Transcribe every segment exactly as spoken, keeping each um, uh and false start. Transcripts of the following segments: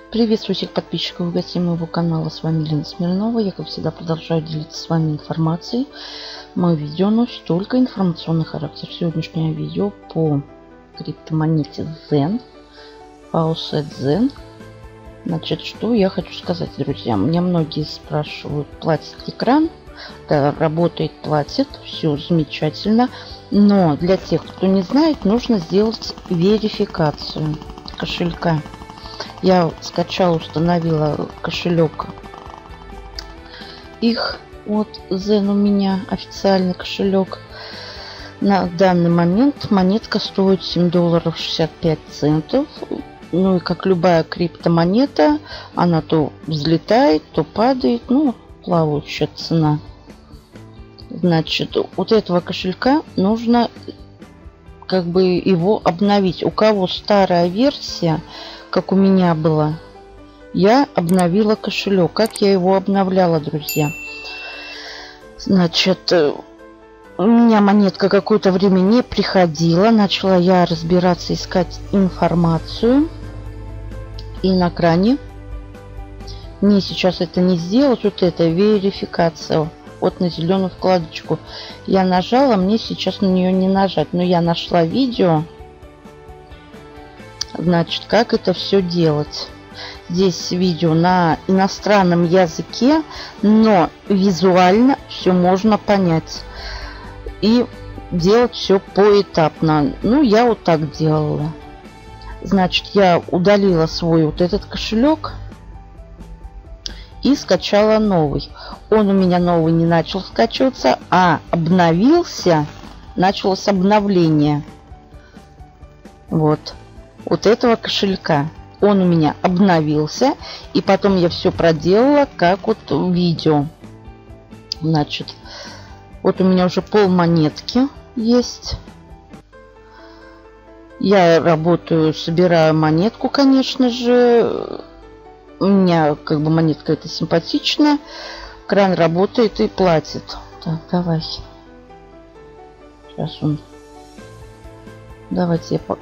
Приветствую всех подписчиков и гостей моего канала. С вами Лена Смирнова. Я, как всегда, продолжаю делиться с вами информацией. Мое видео носит только информационный характер. Сегодняшнее видео по криптомонете Zen, Faucet Zen. Значит, что я хочу сказать, друзья. Меня многие спрашивают, платит ли кран. Да, работает, платит. Все замечательно. Но для тех, кто не знает, нужно сделать верификацию кошелька. Я скачала, установила кошелек их. Вот Zen у меня официальный кошелек. На данный момент монетка стоит семь долларов шестьдесят пять центов. Ну и как любая криптомонета, она то взлетает, то падает. Ну, плавающая цена. Значит, вот этого кошелька нужно как бы его обновить. У кого старая версия, как у меня была, я обновила кошелек. Как я его обновляла, друзья? Значит, у меня монетка какое-то время не приходила. Начала я разбираться, искать информацию. И на кране мне сейчас это не сделать. Вот это верификация. Вот на зеленую вкладочку я нажала. Мне сейчас на нее не нажать. Но я нашла видео. Значит, как это все делать? Здесь видео на иностранном языке, но визуально все можно понять. И делать все поэтапно. Ну, я вот так делала. Значит, я удалила свой вот этот кошелек и скачала новый. Он у меня новый не начал скачиваться, а обновился. Началось обновление. Вот. Вот этого кошелька. Он у меня обновился. И потом я все проделала, как вот в видео. Значит, вот у меня уже пол монетки есть. Я работаю, собираю монетку, конечно же. У меня как бы монетка эта симпатичная. Кран работает и платит. Так, давай. Сейчас он. Давайте я по...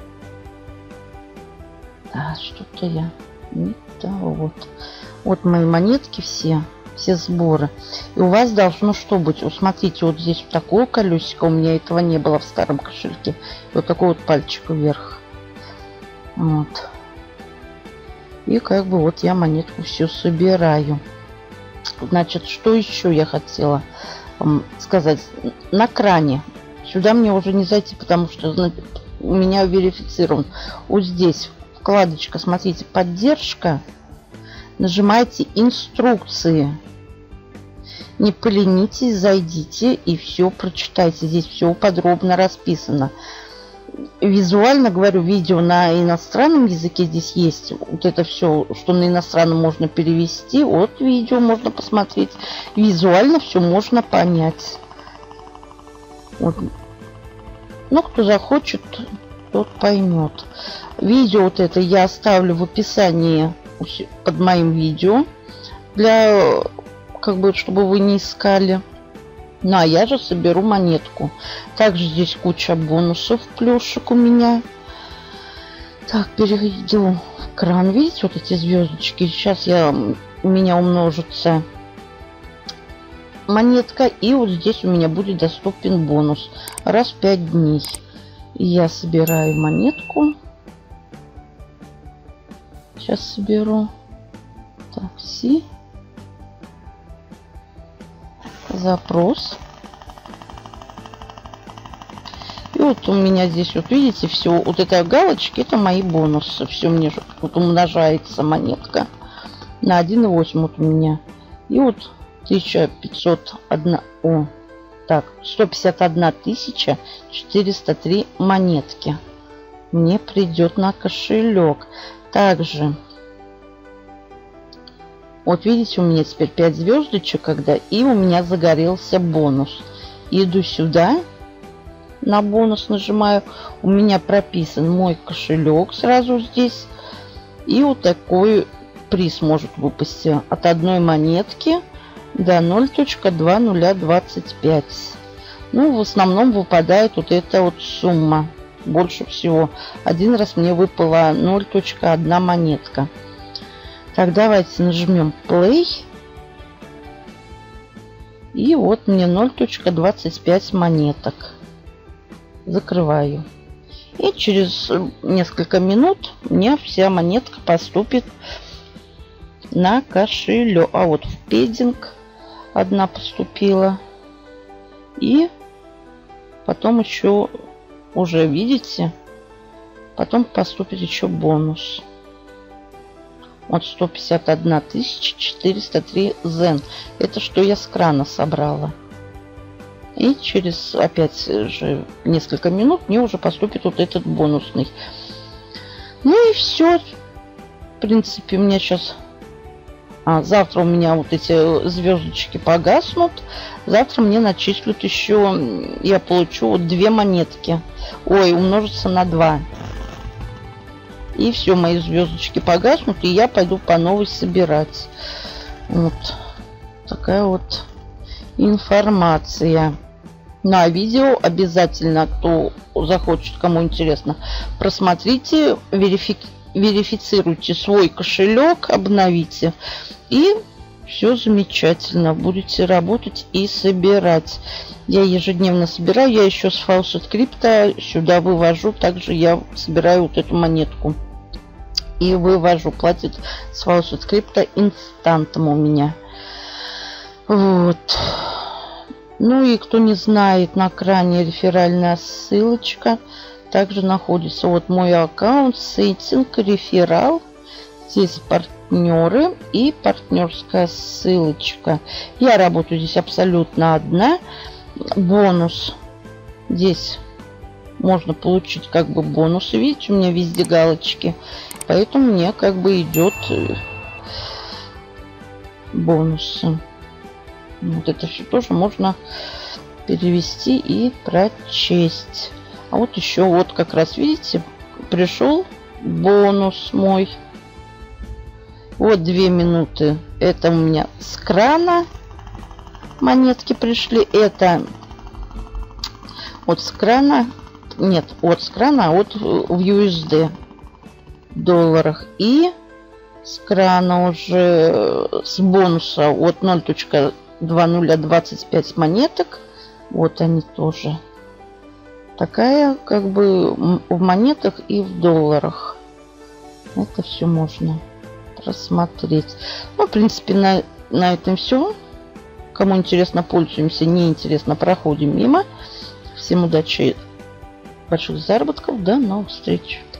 А, что-то я не того. Вот. Вот мои монетки все. Все сборы. И у вас должно что быть? Вот смотрите, вот здесь вот такое колесико. У меня этого не было в старом кошельке. И вот такой вот пальчик вверх. Вот. И как бы вот я монетку все собираю. Значит, что еще я хотела вам сказать? На кране. Сюда мне уже не зайти, потому что у меня верифицирован. Вот здесь вкладочка, смотрите, поддержка. Нажимайте инструкции. Не поленитесь, зайдите и все прочитайте. Здесь все подробно расписано. Визуально, говорю, видео на иностранном языке здесь есть. Вот это все, что на иностранном можно перевести. Вот видео можно посмотреть. Визуально все можно понять. Вот. Ну, кто захочет, тот поймет. Видео вот это я оставлю в описании под моим видео, для, как бы, чтобы вы не искали. Ну, а я же соберу монетку. Также здесь куча бонусов, плюшек у меня. Так, перейду в кран. Видите, вот эти звездочки. Сейчас я, у меня умножится монетка. И вот здесь у меня будет доступен бонус. Раз в пять дней. И я собираю монетку. Сейчас соберу. Такси. Запрос. И вот у меня здесь, вот видите, все, вот этой галочки, это мои бонусы. Все мне вот умножается монетка на один и восемь вот у меня. И вот тысяча пятьсот один, о, так, сто пятьдесят одна тысяча четыреста три монетки мне придет на кошелек. Также, вот видите, у меня теперь пять звездочек, когда и у меня загорелся бонус. Иду сюда, на бонус нажимаю, у меня прописан мой кошелек сразу здесь. И вот такой приз может выпасть от одной монетки до ноль целых две тысячи двадцать пять. Ну, в основном выпадает вот эта вот сумма. Больше всего. Один раз мне выпала ноль целых одна монетка. Так, давайте нажмем play. И вот мне ноль точка двадцать пять монеток. Закрываю. И через несколько минут мне вся монетка поступит на кошелек. А вот в пединг одна поступила. И потом еще, уже видите, потом поступит еще бонус. Вот сто пятьдесят одна тысяча четыреста три зен. Это что я с крана собрала. И через опять же несколько минут мне уже поступит вот этот бонусный. Ну и все. В принципе, у меня сейчас... А, завтра у меня вот эти звездочки погаснут. Завтра мне начислят еще... Я получу вот две монетки. Ой, умножится на два. И все, мои звездочки погаснут, и я пойду по новой собирать. Вот такая вот информация. На видео обязательно, кто захочет, кому интересно, просмотрите, верифи... верифицируйте свой кошелек, обновите. И все замечательно. Будете работать и собирать. Я ежедневно собираю. Я еще с Faucet Crypto сюда вывожу. Также я собираю вот эту монетку. И вывожу. Платит с Faucet Crypto инстантом у меня. Вот. Ну и кто не знает, на экране реферальная ссылочка. Также находится вот мой аккаунт, сеттинг, реферал. Здесь партнеры и партнерская ссылочка. Я работаю здесь абсолютно одна. Бонус. Здесь можно получить как бы бонусы. Видите, у меня везде галочки. Поэтому мне как бы идет бонусы. Вот это все тоже можно перевести и прочесть. А вот еще вот как раз видите, пришел бонус мой. Вот две минуты. Это у меня с крана монетки пришли. Это вот с крана. Нет, от с крана, а вот в ю эс ди долларах. И с крана уже с бонуса от ноль точка двадцать пять монеток. Вот они тоже. Такая как бы в монетах и в долларах. Это все можно просмотреть. Ну, в принципе, на, на этом все. Кому интересно, пользуемся. Не интересно, проходим мимо. Всем удачи, больших заработков. До новых встреч.